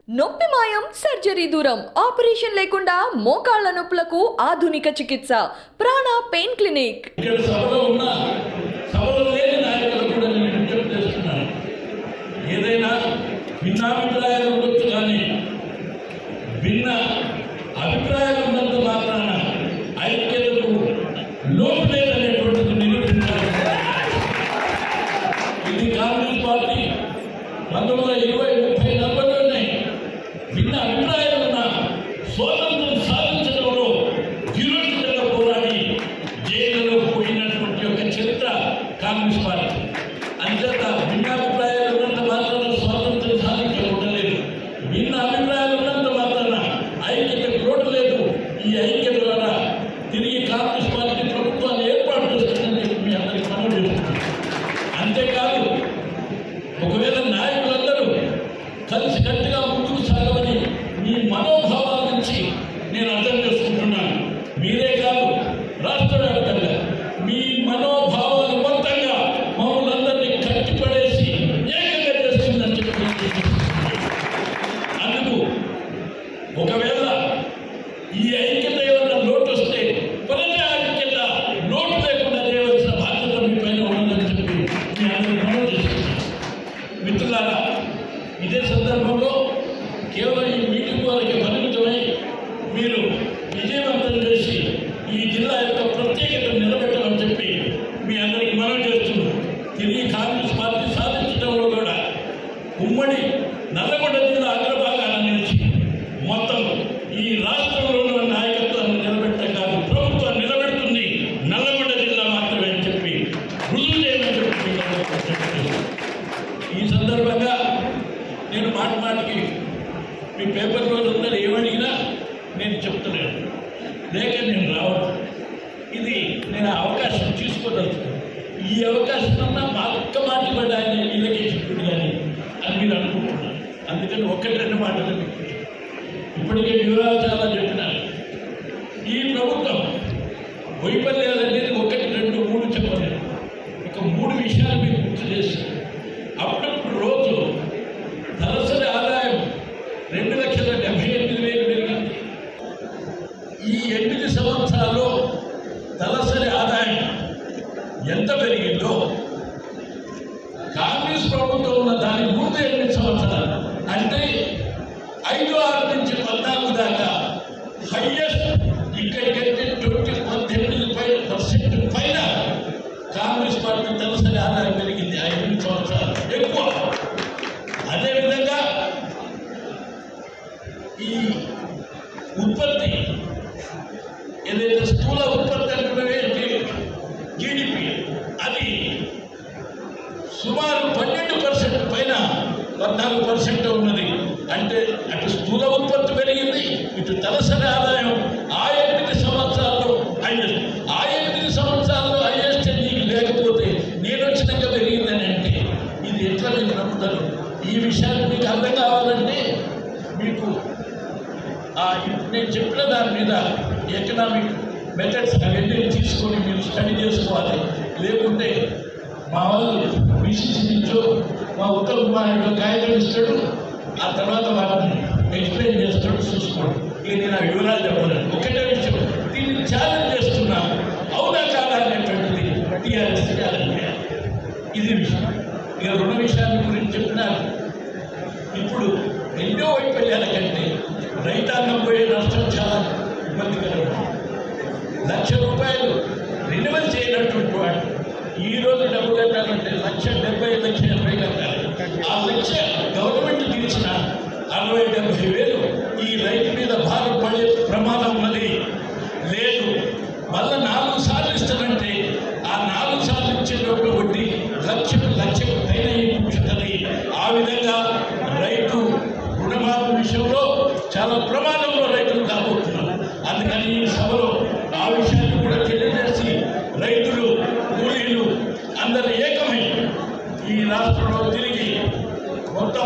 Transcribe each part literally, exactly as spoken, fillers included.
నొప్పి మాయం సర్జరీ దూరం ఆపరేషన్ లేకుండా మోకాళ్ళ నొప్పులకు ఆధునిక చికిత్స ప్రాణ పెయిన్ క్లినిక్. ఇక్కడ సభలో ఉన్న సభలో లేని నాయకులు కూడా నేను విజ్ఞప్తి చేస్తున్నాను. ఏదైనా భిన్నాభిప్రాయాలు ఉండొచ్చు, కానీ భిన్న అభిప్రాయాలు ఉన్నంత మాత్రాన ఐక్యతకు లోటు లేదనేటువంటిది నిరూపించాలి. ఇది కాంగ్రెస్ పార్టీ పంతొమ్మిది వందల ఇరవై ముప్పై నలభైలోనే భిన్న అభిప్రాయాలున్న స్వాతంత్రం సాధించడంలో ధీరోచితంగా పోరాడి జైలులో పోయినటువంటి ఒక చరిత్ర కాంగ్రెస్ పార్టీ. అంచేత భిన్నాభిప్రాయాలు ఉన్నంత మాత్రాన స్వాతంత్రం సాధించకూడలేదు, భిన్న అభిప్రాయాలు ఉన్నంత మాత్రాన ఐక్యతకు లోటు లేదు. ఈ ఐక్యత ద్వారా తిరిగి కాంగ్రెస్ పార్టీ ప్రభుత్వాన్ని ఏర్పాటు చేస్తుందని చెప్పి మీ అందరికీ మనవి చేస్తున్నాను. అంతేకాదు, ఒకవేళ నాయకులందరూ కలిసి గట్టిగా ముందుకు సాగమని మీ మనోభావాల నుంచి నేను అర్థం చేసుకుంటున్నాను. మీరే కాదు, రాష్ట్ర వ్యాప్తంగా మీ మనోభావాలు మొత్తంగా మమ్మల్ని అందరినీ కట్టిపడేసి ఏకంగా చేస్తుందని చెప్పి అందుకు ఒకవేళ ఈ ఐక్యత ఏమన్నా లోటు వస్తే ప్రజా ఐక్యత లోటు లేకుండా చేయవలసిన బాధ్యత మీ పైన ఉన్నదని చెప్పి మీ అందరికీ మనవి చేస్తున్నాను. మిత్రులారా, ఇదే సందర్భంలో కేవలం ఈ మీటింగ్ వారికి పరిమితమై మీరు విజయవంతం చేసి ఈ జిల్లా యొక్క ప్రత్యేకతను నిలబెట్టాలని చెప్పి మీ అందరికీ మనవి చేస్తున్నాం. తిరిగి కాంగ్రెస్ పార్టీ సాధించడంలో కూడా ఉమ్మడి నల్లగొండ జిల్లా అగ్రభాగాన నిలిచి మొత్తం ఈ రాష్ట్రంలో ఉన్న నాయకత్వాన్ని నిలబెట్టడం కాదు, ప్రభుత్వాన్ని నిలబెడుతుంది నల్లగొండ జిల్లా మాత్రమే అని చెప్పి రుజువు చేయమని చెప్పి ఈ సందర్భంగా నేను మాట మాటికి మీ పేపర్లో అందరూ ఏమడిగినా నేను చెప్తున్నాను, లేక నేను రావడం. ఇది నేను అవకాశం తీసుకోదలుచుకున్నాను. ఈ అవకాశం అన్నా మా ఒక్క మాట పడి ఆయన వీళ్ళకే చెప్పుడు కానీ అని మీరు అనుకుంటున్నారు. అందుకని ఒక్కటి రెండు మాటలు ఇప్పటికే వివరాలు చాలా చెప్పినారు. ఈ ప్రభుత్వం వైఫల్యాలు అనేది ఒకటి రెండు మూడు చెప్పలేదు, ఒక మూడు విషయాలు మీరు గుర్తు చేసి అప్పుడప్పుడు రోజు తలసరి ఆదాయం రెండు లక్షల డెబ్బై ఎనిమిది వేలు పెరిగింది. ఈ ఎనిమిది సంవత్సరాల్లో తలసరి ఆదాయం ఎంత పెరిగిందో కాంగ్రెస్ ప్రభుత్వం ఉన్న దాని ముందు ఎనిమిది సంవత్సరాలు అంటే ఐదు ఆరు నుంచి పద్నాలుగు దాకా హైయెస్ట్ ఇక్కడికైతే ట్వంటీ పద్దెనిమిది పై పర్సెంట్ పైన కాంగ్రెస్ పార్టీ తలసరి ఆదాయం పెరిగింది. ఆ ఎనిమిది సంవత్సరాలు ఎక్కువ. అదేవిధంగా ఈ ఉత్పత్తి ఏదైతే స్థూల ఉత్పత్తి అంటే జీడిపి అది సుమారు పన్నెండు పర్సెంట్ పైన పద్నాలుగు పర్సెంట్ ఉన్నది. అంటే అటు స్థూల ఉత్పత్తి పెరిగింది, ఇటు తలసరి ఆదాయం ఆ ఎనిమిది సంవత్సరాల్లో హైయెస్ట్. ఆ ఎనిమిది సంవత్సరాల్లో హైయెస్ట్ నీకు లేకపోతే నేను వచ్చినాక పెరిగిందని అంటే ఇది ఎట్లా నేను నమ్ముతాను? ఈ విషయాలు మీకు అర్థం కావాలంటే మీకు నేను చెప్పిన దాని మీద ఎకనామిక్ మెథడ్స్ అవన్నీ తీసుకొని మీరు స్టడీ చేసుకోవాలి. లేకుంటే మా వాళ్ళు బీసీసీ నుంచో మా ఉత్తర కుమారుడు కాగితం ఇస్తాడు, ఆ తర్వాత వాళ్ళని ఎక్స్ప్లెయిన్ చేస్తాడు, చూసుకోండి. ఇక నేను ఆ వివరాలు చెప్పలేదు. ఒకటే విషయం దీన్ని ఛాలెంజ్ చేస్తున్నా, అవునా కాదా అనేటువంటిది టీఆర్ఎస్ ఛాలెంజ్ చేయాలి. ఇది విషయం. ఇక రుణ విషయాల గురించి చెప్పినారు. ఇప్పుడు ఎన్నో వైఫల్యాల కంటే రైతాంగం పోయే నష్టం చాలా ఇబ్బందికరంగా. లక్ష రూపాయలు రెన్యువల్ చేయనటువంటి వాడు ఈరోజు డబ్బు కట్టాలంటే లక్ష డెబ్బై లక్ష ఎనభై కట్టాలి. ఆ లక్ష గవర్నమెంట్ తీర్చిన అరవై డెబ్బై వేలు ఈ రైతు మీద భారం పడే ప్రమాదం ఉన్నది లేదు. మళ్ళీ నాలుగు సార్లు ఇస్తానంటే ఆ నాలుగు సార్లు ఇచ్చేటప్పుడు వడ్డీ లక్షకు లక్షకు పైన ఇచ్చుతుంది. ఆ విధంగా రైతు రుణమాఫీ విషయంలో చాలా ప్రమాదంలో రైతులు కాబోతున్నారు. అందుకని ఈ సభలో ఆ విషయాన్ని కూడా తెలియజేసి రైతులు కూలీలు అందరూ ఏకమై ఈ రాష్ట్రంలో తిరిగి మొత్తం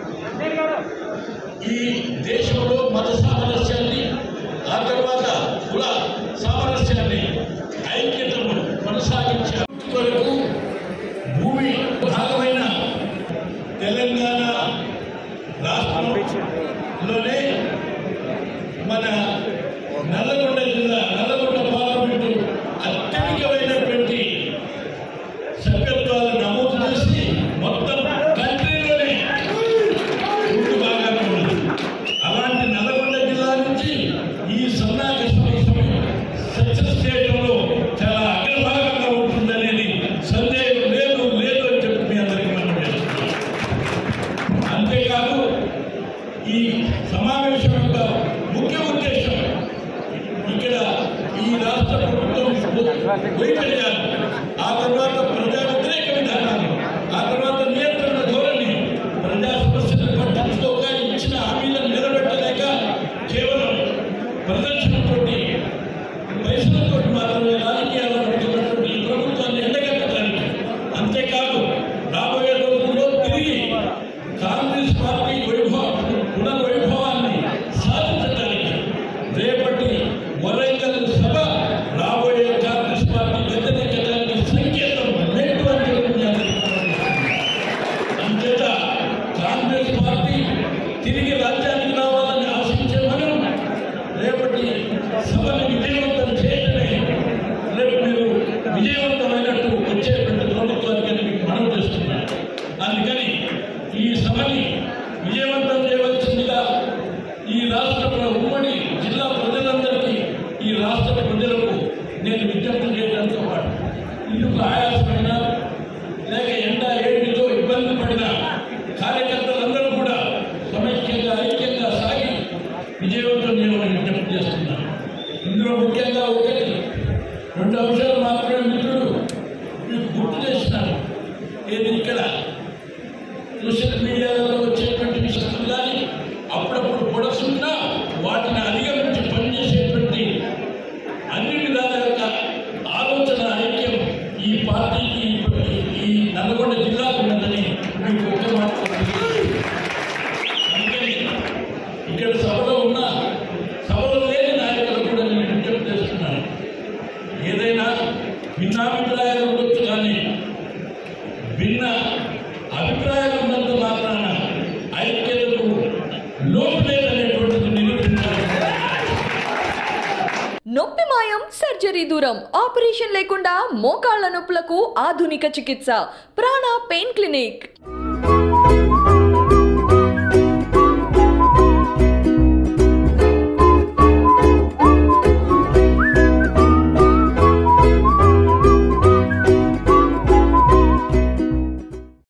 ఈ దేశంలో మత సామరస్యాన్ని, ఆ తర్వాత కుల సామరస్యాన్ని, ఐక్యతను కొనసాగించే వరకు భూమి భాగమైన తెలంగాణ రాష్ట్రంలోనే మన నల్లగొండ జిల్లా నల్లగొండ పార్లమెంటు అత్యధికమైనటువంటి సభ్యత్వాలు నమోదు చేసి మొత్తం కంట్రీలోనే ముందు భాగంగా ఉంది. అలాంటి నల్లగొండ జిల్లా నుంచి ఈ సన్నాహక సక్సెస్ చేయడంలో చాలా అగ్రభాగంగా ఉంటుందనేది సందేహం లేదు లేదు అని చెప్పి మీ అందరికీ మనం చేస్తున్నాం. అంతేకాదు ఈ సమావేశం యొక్క ముఖ్య ఉద్దేశం ఇక్కడ ఈ రాష్ట్ర ప్రభుత్వం వైఫల్యాలు, ఆ తర్వాత ప్రజా వ్యతిరేక విధానాలు, ఆ తర్వాత నియంత్రణ ధోరణి, ప్రజా సమస్యలను పట్టించుకోక ఇచ్చిన హామీలను నిలబెట్టలేక కేవలం ప్రదర్శనతోటి పైసలతో మాత్రమే రాజకీయాలు నడుతున్నటువంటి ఈ ప్రభుత్వాన్ని ఎండగట్టడానికి, అంతేకాదు రాబోయే రోజుల్లో తిరిగి కాంగ్రెస్ పార్టీ వైభవం పునర్వైభవాన్ని సాధించడానికి రేపటి వరంగల్ సభ రాబోయే కాంగ్రెస్ పార్టీ వ్యతిరేకతకి సంకేతం నెట్టు. అంచేత కాంగ్రెస్ పార్టీ తిరిగి రాజ్యానికి రావాలని ఆశించే మనం రేపటి సభని విజయవంతం చేయడమే రేపు మీరు విజయవంతమైనట్టు వచ్చేటువంటి ప్రభుత్వానికి మీకు మనం చేస్తున్నాం. అందుకని ఈ సభని విజయవంతం చేయవలసిందిగా ఈ రాష్ట్ర ఉమ్మడి జిల్లా ప్రజలందరికీ, ఈ రాష్ట్ర ప్రజలకు నేను విజ్ఞప్తి చేయడంతో పాటు ఇందుకు ఆయాసమైన లేక ఎండ ఏడుతో ఇబ్బంది పడిన కార్యకర్తలందరూ కూడా సమైక్యంగా ఐక్యంగా సాగి విజయవంతం చేయమని విజ్ఞప్తి చేస్తున్నాను. ఇందులో ముఖ్యంగా ఒకటి రెండు అంశాలు మాత్రమే మిత్రుడు మీకు గుర్తు చేసినారు. ఏది ఇక్కడ సోషల్ మీడియాలో వచ్చేటువంటి విషయాలు కానీ అప్పుడప్పుడు పొడసున్నా వాటిని అధిగమించి పనిచేసేటువంటి అన్ని విధాల యొక్క ఆలోచన ఐక్యం ఈ పార్టీకి ఈ నల్గొండ జిల్లాకు ఉన్నదని మీకు ఒక మాట. అందుకని ఇక్కడ సభలో ఉన్న సభలో లేని నాయకులు కూడా నేను విజ్ఞప్తి చేస్తున్నాను. ఏదైనా భిన్నాభిప్రాయాలు ఉండొచ్చు, కానీ భిన్న అభిప్రాయాలు ఉన్నంత మాత్రాన ఐక్యతకు లోటు లేదనేటువంటిది నిరూపించాలి. నొప్పి మాయం, సర్జరీ దూరం, ఆపరేషన్ లేకుండా మోకాళ్ల నొప్పులకు ఆధునిక చికిత్స. ప్రాణ పెయిన్ క్లినిక్.